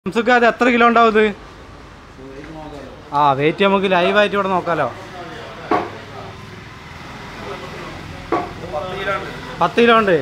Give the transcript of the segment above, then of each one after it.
അത് എത്ര കിലോ ഉണ്ടാവും ഇത്? ആ വെയിറ്റ് നമുക്ക് ലൈവായിട്ട് ഇവിടെ നോക്കാലോ. 10 കിലോ ഉണ്ട്.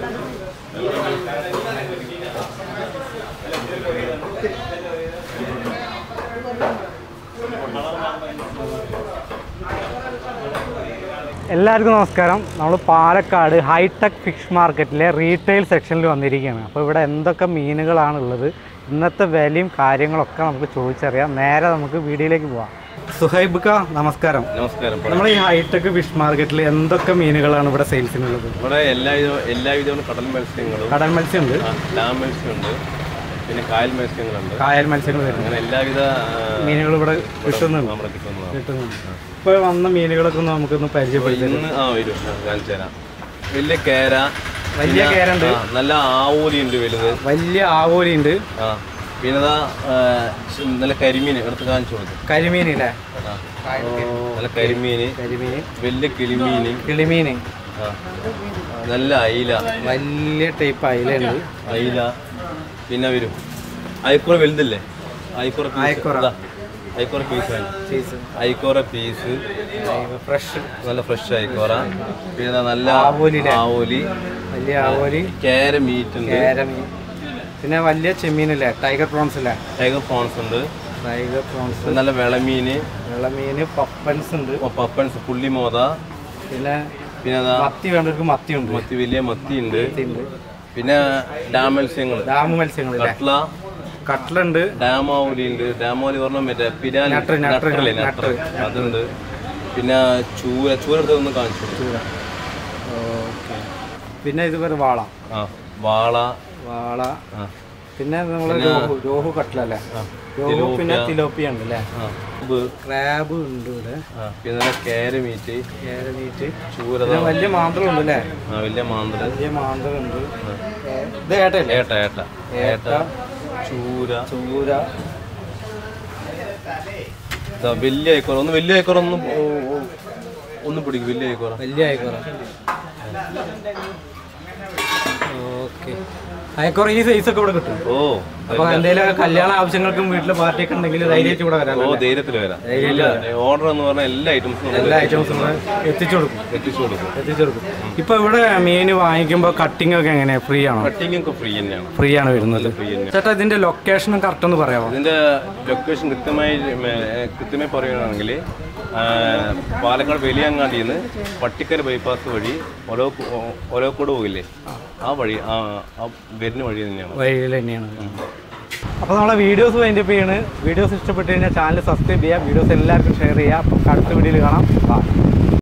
എല്ലാവർക്കും നമസ്കാരം. നമ്മൾ പാലക്കാട് ഹൈടെക് ഫിഷ് മാർക്കറ്റിലെ റീറ്റെയിൽ സെക്ഷനിൽ വന്നിരിക്കുകയാണ്. അപ്പോൾ ഇവിടെ എന്തൊക്കെ മീനുകളാണുള്ളത്, ഇന്നത്തെ വിലയും കാര്യങ്ങളൊക്കെ നമുക്ക് ചോദിച്ചറിയാം. നേരെ നമുക്ക് വീഡിയോയിലേക്ക് പോവാം. സുഹൈബ് നമസ്കാരം. നമസ്കാരം. നമ്മൾ ഈ ഹൈടെക് ഫിഷ് മാർക്കറ്റിൽ എന്തൊക്കെ മീനുകളാണ് ഇവിടെ സെയിൽസിനുള്ളത്? ഇവിടെ എല്ലാവിധവും കടൽ മത്സ്യങ്ങളും, കടൽ മത്സ്യമുണ്ട്, ഡാം മത്സ്യമുണ്ട്, പിന്നെ കായൽ മത്സ്യങ്ങളുണ്ട്. കായൽ മത്സ്യങ്ങൾ വരുന്നത് അങ്ങനെ എല്ലാവിധ മീനുകൾ ഇവിടെ കിട്ടുന്നുണ്ട്. നമ്മുടെ കിട്ടുന്നതാണ്. ഇപ്പോൾ വന്ന മീനുകളൊക്കെ ഒന്ന് നമുക്കൊന്ന് പരിചയപ്പെടുത്തുന്നത്. വരും, കാണിച്ചു തരാം. വലിയ കേര, വലിയ കേരുണ്ട്, നല്ല ആവോലി ഉണ്ട്, വലുത് വലിയ ആവോലി ഉണ്ട്. പിന്നെ നല്ല കരിമീൻ എടുത്ത് കാണിച്ചു കൊടുക്കും. കരിമീൻ ഇല്ലേ? നല്ല കരിമീന്, വലിയ കിളിമീന്, കിളിമീൻ, നല്ല അയില, വലിയ ടൈപ്പ് അയിലുണ്ട്. അയില പിന്നെ വരും അയക്കൂറ വലുതല്ലേ, അയക്കൂറ പീസ് ഫ്രഷ്, നല്ല ഫ്രഷ് അയക്കൂറ. പിന്നെ നല്ല ആവോലി, വലിയ ആവോലി, കേര മീറ്റ് ഉണ്ട്, പിന്നെ വലിയ ചെമ്മീനല്ലേ, ടൈഗർ പ്രോൺസ് അല്ലേ? ടൈഗർ പ്രോൺസ് ഉണ്ട്, ടൈഗർ പ്രോൺസ്, നല്ല വിളമീന്, പപ്പൻസ് ഉണ്ട്, പപ്പൻസ്, പുള്ളിമോത. പിന്നെ മത്തി വേണ്ടവർക്ക് മത്തി ഉണ്ട്, വലിയ മത്തി ഉണ്ട്. പിന്നെ ഡാം മത്സ്യങ്ങൾ, കട്ട്ല ഉണ്ട്, ഡാമാവലി ഉണ്ട്. ഡാമാവലി പറഞ്ഞാൽ മറ്റേ നട്ടർ അതുണ്ട്. പിന്നെ ചൂര എടുത്ത് ഒന്ന് കാണിച്ചു. പിന്നെ ഇതുപോലെ വാള, പിന്നെ നമ്മള് രോഹു കട്ട്ലല്ലേ, രോഹു, പിന്നെ തിലോപ്പിയ ഉണ്ട് അല്ലേ, ക്രാബ് ഉണ്ട് ഇവിടെ. പിന്നെ കേരമീറ്റ്, ചൂര, വലിയ മാന്തളം ഉണ്ട് അല്ലേ? വലിയ മാന്തളം ഉണ്ട്. ഇത് ഏട്ട, ചൂര, വലിയ അയക്കോറ. വലിയ അയക്കോറ ഒന്ന് പിടിക്കും. വലിയ അയക്കോറ. ഓക്കെ. അയക്കോറ ഈ സൈസ് ഒക്കെ ഇവിടെ കിട്ടും. അപ്പൊ എന്തെങ്കിലും കല്യാണ ആവശ്യങ്ങൾക്കും വീട്ടിലെ പാർട്ടിയൊക്കെ ഉണ്ടെങ്കിൽ ധൈര്യമായിട്ട് ഇവിടെ വരാം. ധൈര്യത്തിൽ വരാം. ഓർഡർ എന്ന് പറഞ്ഞാൽ എല്ലാ ഐറ്റംസും എത്തിച്ചു കൊടുക്കും. ഇപ്പൊ ഇവിടെ മീൻ വാങ്ങിക്കുമ്പോ കട്ടിംഗ് ഒക്കെ എങ്ങനെയാ? ഫ്രീ ആണോ? കട്ടിംഗ് ഒക്കെ ഫ്രീ തന്നെയാണ്. ഫ്രീ ആണ് വരുന്നത്. ചേട്ടാ ഇതിന്റെ ലൊക്കേഷനും കറക്റ്റ് ഒന്ന് പറയാമോ? ഇതിന്റെ ലൊക്കേഷൻ കൃത്യമായി പറയുകയാണെങ്കിൽ പാലക്കാട് വലിയങ്ങാടിയിൽ നിന്ന് പട്ടിക്കര ബൈപ്പാസ് വഴി ഒലോക്കോട് പോകില്ലേ, ആ വഴി, ആ വരുന്ന വഴി തന്നെയാണ്. അപ്പോൾ നമ്മളെ വീഡിയോസ് വൈൻഡപ്പ് ചെയ്യാണ്. വീഡിയോസ് ഇഷ്ടപ്പെട്ട് കഴിഞ്ഞാൽ ചാനൽ സബ്സ്ക്രൈബ് ചെയ്യുക, വീഡിയോസ് എല്ലാവർക്കും ഷെയർ ചെയ്യുക. അപ്പം അടുത്ത വീഡിയോയിൽ കാണാം.